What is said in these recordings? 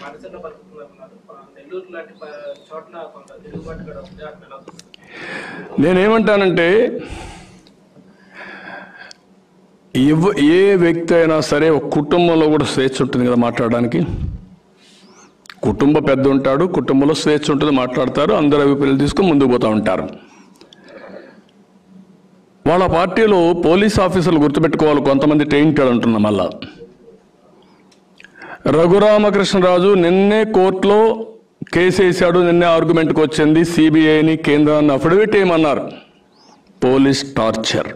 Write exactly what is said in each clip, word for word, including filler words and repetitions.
నేనేమంటానంటే ఏ వ్యక్తి అయినా సరే ఒక కుటుంబంలో కూడా స్వేచ్ఛ ఉంటుంది కదా మాట్లాడడానికి. కుటుంబ పెద్ద ఉంటాడు, కుటుంబంలో స్వేచ్ఛ ఉంటుంది, మాట్లాడతారు, అందరు అభిప్రాయాలు తీసుకొని ముందుకు పోతూ ఉంటారు. వాళ్ళ పార్టీలో పోలీస్ ఆఫీసర్లు గుర్తుపెట్టుకోవాలి, కొంతమంది టెయింటెడ్ అంటున్నా. మళ్ళా రఘురామకృష్ణరాజు నిన్నే కోర్టులో కేసు వేశాడు, నిన్నే ఆర్గ్యుమెంట్కి వచ్చింది, సిబిఐని కేంద్రాన్ని అఫిడవిట్ ఏమన్నారు, పోలీస్ టార్చర్.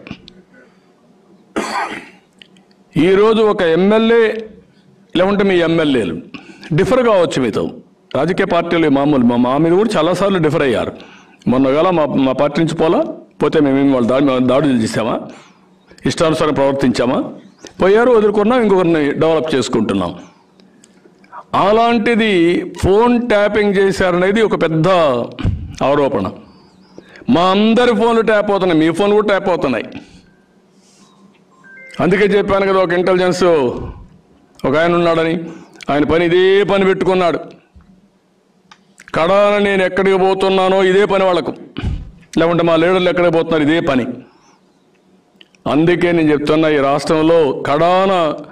ఈరోజు ఒక ఎమ్మెల్యే లేకుంటే మీ ఎమ్మెల్యేలు డిఫర్ కావచ్చు మీతో, రాజకీయ పార్టీలు మామూలు, మా మా మీద కూడా చాలాసార్లు డిఫర్ అయ్యారు. మొన్నగాల మా మా పార్టీ నుంచి పోలా పోతే మేమేమి వాళ్ళు దాడి దాడులు చేసామా, ఇష్టానుసారం ప్రవర్తించామా, పోయారు, వదులుకున్నాం, ఇంకొకరిని డెవలప్ చేసుకుంటున్నాం. అలాంటిది ఫోన్ ట్యాపింగ్ చేశారనేది ఒక పెద్ద ఆరోపణ. మా అందరి ఫోన్లు ట్యాప్ అవుతున్నాయి, మీ ఫోన్ కూడా ట్యాప్ అవుతున్నాయి. అందుకే చెప్పాను కదా, ఒక ఇంటెలిజెన్స్ ఒక ఆయన ఉన్నాడని, ఆయన పని ఇదే పని పెట్టుకున్నాడు. కడాన నేను ఎక్కడికి పోతున్నానో ఇదే పని వాళ్ళకు, లేకుంటే మా లీడర్లు ఎక్కడికి పోతున్నారు ఇదే పని. అందుకే నేను చెప్తున్నా, ఈ రాష్ట్రంలో కడాన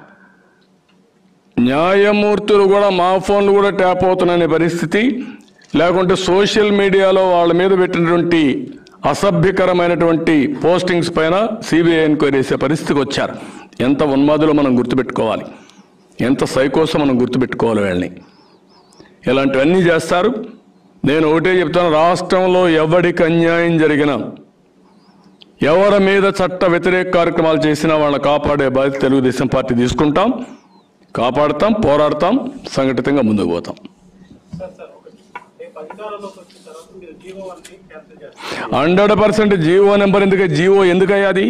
న్యాయమూర్తులు కూడా మా ఫోన్లు కూడా ట్యాప్ అవుతున్నాయనే పరిస్థితి, లేకుంటే సోషల్ మీడియాలో వాళ్ళ మీద పెట్టినటువంటి అసభ్యకరమైనటువంటి పోస్టింగ్స్ పైన సిబిఐ ఎంక్వైరీ చేసే పరిస్థితికి వచ్చారు. ఎంత ఉన్మాదులో మనం గుర్తుపెట్టుకోవాలి, ఎంత సైకోసో మనం గుర్తుపెట్టుకోవాలి వీళ్ళని. ఇలాంటివన్నీ చేస్తారు. నేను ఒకటే చెప్తాను, రాష్ట్రంలో ఎవరికి అన్యాయం జరిగినా, ఎవరి మీద చట్ట వ్యతిరేక కార్యక్రమాలు చేసినా వాళ్ళని కాపాడే బాధ్యత తెలుగుదేశం పార్టీ తీసుకుంటాం, కాపాడుతాం, పోరాడతాం, సంఘటితంగా ముందుకు పోతాం. హండ్రెడ్ పర్సెంట్ జీవో నెంబర్ ఎందుకు, జీవో ఎందుకయ్యా అది?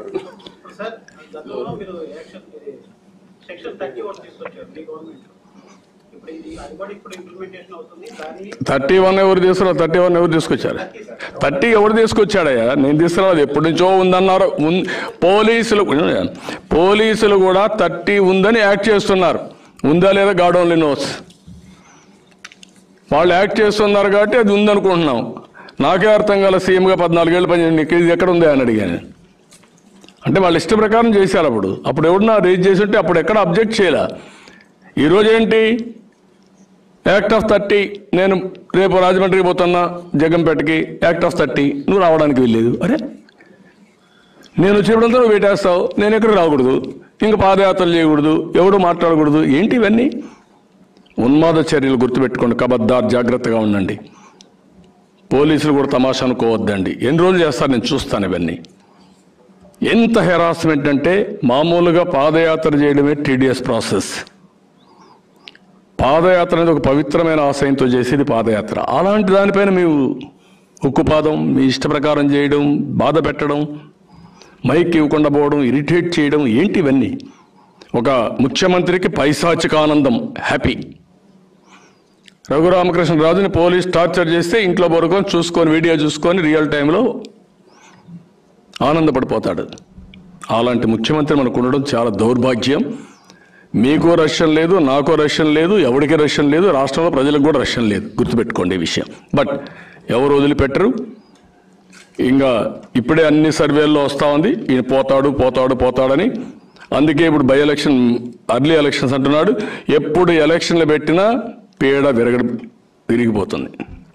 థర్టీ వన్ ఎవరు తీసుకురా థర్టీ వన్ ఎవరు తీసుకొచ్చారు? థర్టీ ఎవరు తీసుకొచ్చాడయ్యా? నేను తీసుకురాదు, ఎప్పటి నుంచో ఉందన్నారు. పోలీసులు పోలీసులు కూడా థర్టీ ఉందని యాక్ట్ చేస్తున్నారు. ఉందా లేదా గాడ్ ఓన్లీ నోస్. వాళ్ళు యాక్ట్ చేస్తున్నారు కాబట్టి అది ఉందనుకుంటున్నాం. నాకే అర్థం కాల, సీఎంగా పద్నాలుగేళ్ళు పని ఇది ఎక్కడ ఉందా అని అడిగాను. అంటే వాళ్ళ ఇష్ట ప్రకారం చేశారు. అప్పుడు అప్పుడు ఎవడన్నా రేజ్ చేసి ఉంటే అప్పుడు ఎక్కడ అబ్జెక్ట్ చేయలే. ఈరోజు ఏంటి, యాక్ట్ ఆఫ్ థర్టీ, నేను రేపు రాజమండ్రికి పోతున్నా జగంపేటకి, యాక్ట్ ఆఫ్ థర్టీ, నువ్వు రావడానికి వెళ్ళలేదు. అరే నేను వచ్చినప్పుడంతా నువ్వు పెట్టేస్తావు, నేను ఎక్కడికి రాకూడదు, ఇంకా పాదయాత్రలు చేయకూడదు, ఎవడు మాట్లాడకూడదు. ఏంటి ఇవన్నీ? ఉన్మాద చర్యలు గుర్తుపెట్టుకోండి, కబద్దార్, జాగ్రత్తగా ఉండండి. పోలీసులు కూడా తమాషా అనుకోవద్దండి. ఎన్ని రోజులు చేస్తారు నేను చూస్తాను ఇవన్నీ. ఎంత హెరాస్మెంట్ అంటే, మామూలుగా పాదయాత్ర చేయడమే టీడీఎస్ ప్రాసెస్. పాదయాత్ర అనేది ఒక పవిత్రమైన ఆశయంతో చేసేది పాదయాత్ర. అలాంటి దానిపైన మీరు ఉక్కుపాదం, మీ ఇష్ట ప్రకారం చేయడం, బాధ పెట్టడం, మైక్ ఇవ్వకుండా పోవడం, ఇరిటేట్ చేయడం, ఏంటి ఇవన్నీ? ఒక ముఖ్యమంత్రికి పైశాచిక ఆనందం, హ్యాపీ. రఘురామకృష్ణరాజుని పోలీస్ టార్చర్ చేస్తే ఇంట్లో పడుకొని చూసుకొని, వీడియో చూసుకొని రియల్ టైంలో ఆనందపడిపోతాడు. అలాంటి ముఖ్యమంత్రి మనకు ఉండడం చాలా దౌర్భాగ్యం. మీకో రష్యం లేదు, నాకో రష్యం లేదు, ఎవరికి రష్యం లేదు, రాష్ట్రంలో ప్రజలకు కూడా రష్యం లేదు. గుర్తుపెట్టుకోండి ఈ విషయం. బట్ ఎవరు వదిలిపెట్టరు. ఇంకా ఇప్పుడే అన్ని సర్వేల్లో వస్తూ ఉంది, ఈయన పోతాడు పోతాడు పోతాడని. అందుకే ఇప్పుడు బై ఎలక్షన్, అర్లీ ఎలక్షన్స్ అంటున్నాడు. ఎప్పుడు ఎలక్షన్లు పెట్టినా పీడ విరగ విరిగిపోతుంది.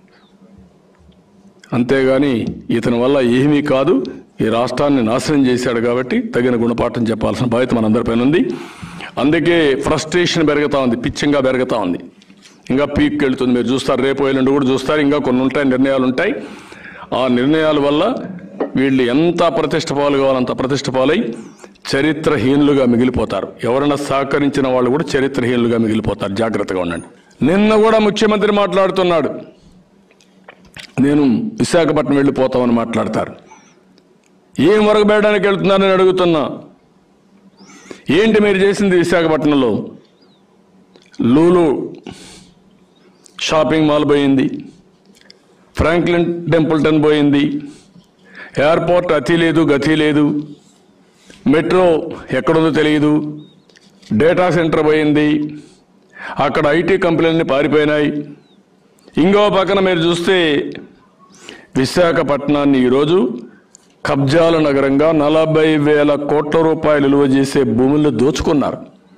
అంతేగాని ఇతని వల్ల ఏమీ కాదు. ఈ రాష్ట్రాన్ని నాశనం చేశాడు కాబట్టి తగిన గుణపాఠం చెప్పాల్సిన బాధ్యత మనందరిపైన ఉంది. అందుకే ఫ్రస్ట్రేషన్ పెరుగుతూ ఉంది, పిచ్చంగా పెరుగుతూ ఉంది, ఇంకా పీక్ వెళ్తుంది. మీరు చూస్తారు, రేపు ఎల్లుండి కూడా చూస్తారు, ఇంకా కొన్ని ఉంటాయి, నిర్ణయాలు ఉంటాయి. ఆ నిర్ణయాల వల్ల వీళ్ళు ఎంత ప్రతిష్ట పాలు కావాలంత ప్రతిష్ట పాలై చరిత్రహీనులుగా మిగిలిపోతారు. ఎవరైనా సహకరించిన వాళ్ళు కూడా చరిత్రహీనులుగా మిగిలిపోతారు. జాగ్రత్తగా ఉండండి. నిన్న కూడా ముఖ్యమంత్రి మాట్లాడుతున్నాడు, నేను విశాఖపట్నం వెళ్ళిపోతామని మాట్లాడతారు. ఏం వరకబేయడానికి వెళ్తున్నారని అడుగుతున్నా. ఏంటి మీరు చేసింది విశాఖపట్నంలో? లూలు షాపింగ్ మాల్ పోయింది, ఫ్రాంక్లిన్ టెంపుల్టన్ పోయింది, ఎయిర్పోర్ట్ అతి లేదు గతి లేదు, మెట్రో ఎక్కడుందో తెలియదు, డేటా సెంటర్ పోయింది, అక్కడ ఐటీ కంపెనీలన్నీ పారిపోయినాయి. ఇంకో పక్కన మీరు చూస్తే విశాఖపట్నాన్ని ఈరోజు కబ్జాల నగరంగా నలభై వేల కోట్ల రూపాయలు విలువ చేసే భూములు దోచుకున్నారు.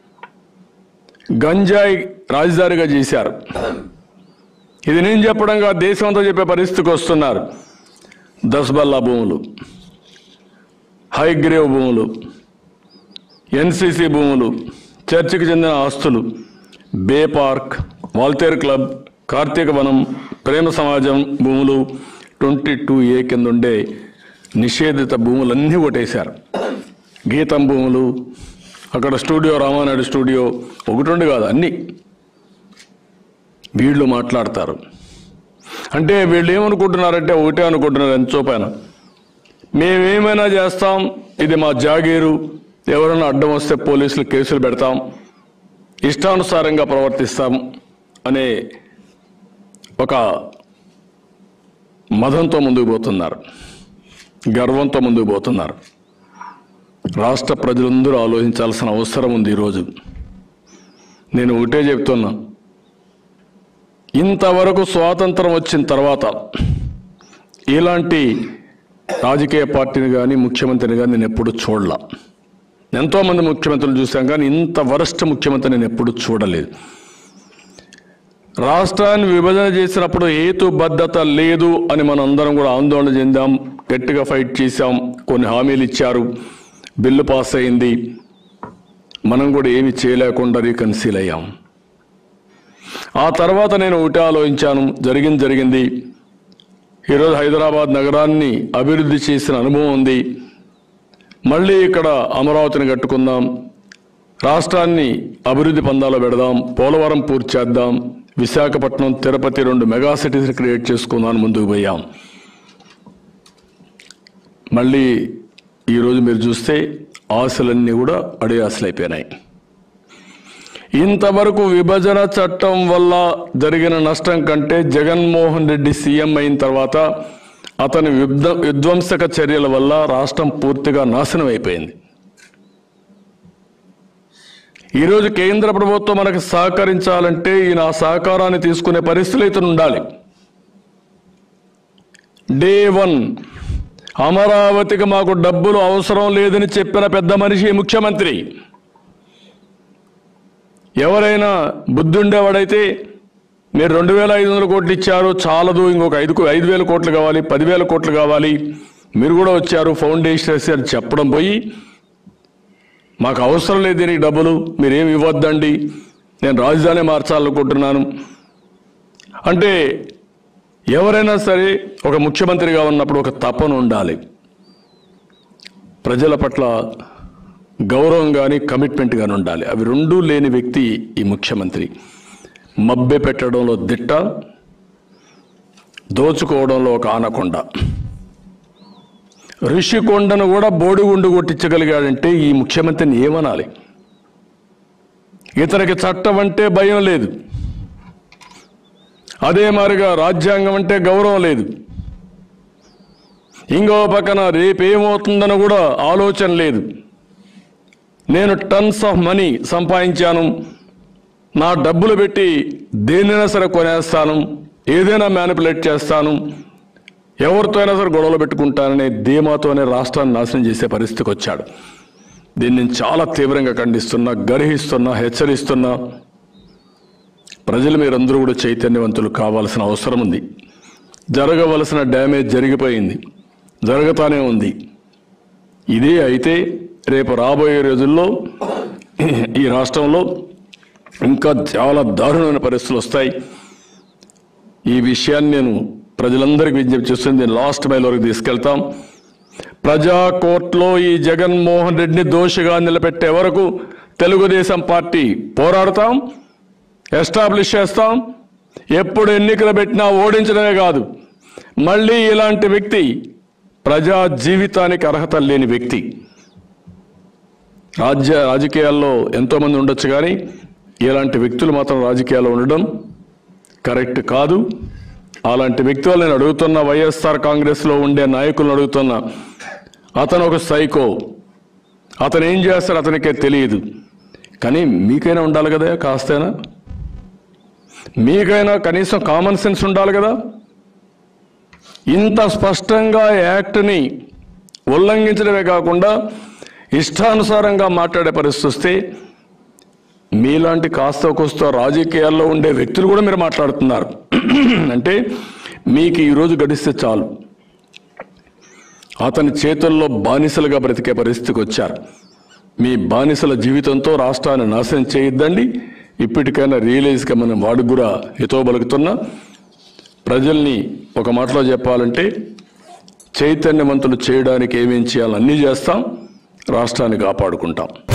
గంజాయి రాజధానిగా చేశారు. ఇది నేను చెప్పడంగా దేశం అంతా చెప్పే పరిస్థితికి వస్తున్నారు. దస్బల్లా భూములు, హైగ్రేవ్ భూములు, ఎన్సీసీ భూములు, చర్చికి చెందిన ఆస్తులు, బే పార్క్, వాల్తేర్ క్లబ్, కార్తీక వనం, ప్రేమ సమాజం భూములు, ట్వంటీ టూ ఏ కింద ఉండే నిషేధిత భూములన్నీ కొట్టేశారు. గీతం భూములు, అక్కడ స్టూడియో రామానాయుడు స్టూడియో ఒకటి రెండు కాదు అన్నీ. వీళ్ళు మాట్లాడతారు అంటే వీళ్ళు ఏమనుకుంటున్నారంటే ఒకటే అనుకుంటున్నారు, ఎంతో పైన మేమేమైనా చేస్తాం, ఇది మా జాగీరు, ఎవరైనా అడ్డం వస్తే పోలీసులు కేసులు పెడతాం, ఇష్టానుసారంగా ప్రవర్తిస్తాం అనే ఒక మదంతో ముందుకు పోతున్నారు, గర్వంతో ముందుకు పోతున్నారు. రాష్ట్ర ప్రజలందరూ ఆలోచించాల్సిన అవసరం ఉంది. ఈరోజు నేను ఒకటే చెప్తున్నా, ఇంతవరకు స్వాతంత్రం వచ్చిన తర్వాత ఇలాంటి రాజకీయ పార్టీని కానీ ముఖ్యమంత్రిని కానీ నేను ఎప్పుడు చూడలా. ఎంతోమంది ముఖ్యమంత్రులు చూశాం కానీ ఇంత వరస్ట్ ముఖ్యమంత్రి నేను ఎప్పుడు చూడలేదు. రాష్ట్రాన్ని విభజన చేసినప్పుడు హేతుబద్ధత లేదు అని మనం అందరం కూడా ఆందోళన చెందాం, గట్టిగా ఫైట్ చేశాం, కొన్ని హామీలు ఇచ్చారు, బిల్లు పాస్ అయింది, మనం కూడా ఏమి చేయలేకుండా రీకన్సీల్ అయ్యాం. ఆ తర్వాత నేను ఒకటి ఆలోచించాను, జరిగింది జరిగింది. ఈరోజు హైదరాబాద్ నగరాన్ని అభివృద్ధి చేసిన అనుభవం ఉంది. మళ్ళీ ఇక్కడ అమరావతిని కట్టుకుందాం, రాష్ట్రాన్ని అభివృద్ధి పందాలో పెడదాం, పోలవరం పూర్తి చేద్దాం, విశాఖపట్నం, తిరుపతి రెండు మెగా సిటీస్ క్రియేట్ చేసుకుందాం ముందుకు పోయాం. మళ్ళీ ఈరోజు మీరు చూస్తే ఆశలన్నీ కూడా అడే ఆశలు అయిపోయినాయి. ఇంతవరకు విభజన చట్టం వల్ల జరిగిన నష్టం కంటే జగన్మోహన్ రెడ్డి సీఎం అయిన తర్వాత అతని విధ్వ విధ్వంసక చర్యల వల్ల రాష్ట్రం పూర్తిగా నాశనం అయిపోయింది. ఈరోజు కేంద్ర ప్రభుత్వం మనకు సహకరించాలంటే ఈయన ఆ సహకారాన్ని తీసుకునే పరిస్థితులు అయితే ఉండాలి. డే వన్ అమరావతికి మాకు డబ్బులు అవసరం లేదని చెప్పిన పెద్ద మనిషి ముఖ్యమంత్రి. ఎవరైనా బుద్ధి ఉండేవాడైతే మీరు రెండు వేల ఐదు వందల కోట్లు ఇచ్చారు చాలదు, ఇంకొక ఐదు ఐదు వేల కోట్లు కావాలి, పదివేల కోట్లు కావాలి, మీరు కూడా వచ్చారు ఫౌండేషన్ వేసి చెప్పడం పోయి మాకు అవసరం లేదు దీనికి డబ్బులు, మీరేమి ఇవ్వద్దండి, నేను రాజధాని మార్చాలనుకుంటున్నాను అంటే ఎవరైనా సరే ఒక ముఖ్యమంత్రిగా ఉన్నప్పుడు ఒక తపన ఉండాలి. ప్రజల పట్ల గౌరవం కానీ కమిట్మెంట్ కానీ ఉండాలి. అవి రెండూ లేని వ్యక్తి ఈ ముఖ్యమంత్రి. మబ్బె పెట్టడంలో దిట్ట, దోచుకోవడంలో ఒక ఆనకొండ. ఋషికొండను కూడా బోడిగుండు కొట్టించగలిగాడంటే ఈ ముఖ్యమంత్రిని ఏమనాలి? ఇతనికి చట్టం అంటే భయం లేదు, అదే మారిగా రాజ్యాంగం అంటే గౌరవం లేదు. ఇంకో పక్కన రేపేమవుతుందని కూడా ఆలోచన లేదు. నేను టన్స్ ఆఫ్ మనీ సంపాదించాను, నా డబ్బులు పెట్టి దేన్నైనా సరే కొనేస్తాను, ఏదైనా మ్యానిపులేట్ చేస్తాను, ఎవరితో అయినా సరే గొడవలు పెట్టుకుంటాననే ధీమాతోనే రాష్ట్రాన్ని నాశనం చేసే పరిస్థితికి వచ్చాడు. దీన్ని నేను చాలా తీవ్రంగా ఖండిస్తున్నా, గర్హిస్తున్నా, హెచ్చరిస్తున్నా. ప్రజలు మీరందరూ కూడా చైతన్యవంతులు కావాల్సిన అవసరం ఉంది. జరగవలసిన డ్యామేజ్ జరిగిపోయింది, జరుగుతానే ఉంది. ఇదే అయితే రేపు రాబోయే రోజుల్లో ఈ రాష్ట్రంలో ఇంకా చాలా దారుణమైన పరిస్థితులు వస్తాయి. ఈ విషయాన్ని నేను ప్రజలందరికీ విజ్ఞప్తి చేస్తుంది. నేను లాస్ట్ మైల్ వరకు తీసుకెళ్తాం. ప్రజా కోర్టులో ఈ జగన్మోహన్ రెడ్డిని దోషిగా నిలబెట్టే వరకు తెలుగుదేశం పార్టీ పోరాడతాం, ఎస్టాబ్లిష్ చేస్తాం. ఎప్పుడు ఎన్నికలు పెట్టినా ఓడించడమే కాదు, మళ్ళీ ఇలాంటి వ్యక్తి ప్రజా జీవితానికి అర్హత లేని వ్యక్తి. రాజ్య రాజకీయాల్లో ఎంతోమంది ఉండొచ్చు కానీ ఇలాంటి వ్యక్తులు మాత్రం రాజకీయాల్లో ఉండడం కరెక్ట్ కాదు. అలాంటి వ్యక్తులు నేను అడుగుతున్నా, వైఎస్ఆర్ కాంగ్రెస్లో ఉండే నాయకులను అడుగుతున్నా. అతను ఒక సైకో, అతను ఏం చేస్తాడు అతనికే తెలియదు, కానీ మీకైనా ఉండాలి కదా కాస్తైనా. మీకైనా కనీసం కామన్ సెన్స్ ఉండాలి కదా. ఇంత స్పష్టంగా యాక్ట్ని ఉల్లంఘించడమే కాకుండా ఇష్టానుసారంగా మాట్లాడే పరిస్థితి వస్తే మీలాంటి కాస్త కోస్త రాజకీయాల్లో ఉండే వ్యక్తులు కూడా మీరు మాట్లాడుతున్నారు అంటే మీకు ఈరోజు గడిస్తే చాలు, అతని చేతుల్లో బానిసలుగా బ్రతికే పరిస్థితికి వచ్చారు. మీ బానిసల జీవితంతో రాష్ట్రాన్ని నాశనం చేయొద్దండి. ఇప్పటికైనా రియలైజ్గా మనం వాడికి కూడా హితవు పలుకుతున్నా. ప్రజల్ని ఒక మాటలో చెప్పాలంటే చైతన్యవంతులు చేయడానికి ఏమేం చేయాలో అన్నీ చేస్తాం, రాష్ట్రాన్ని కాపాడుకుంటాం.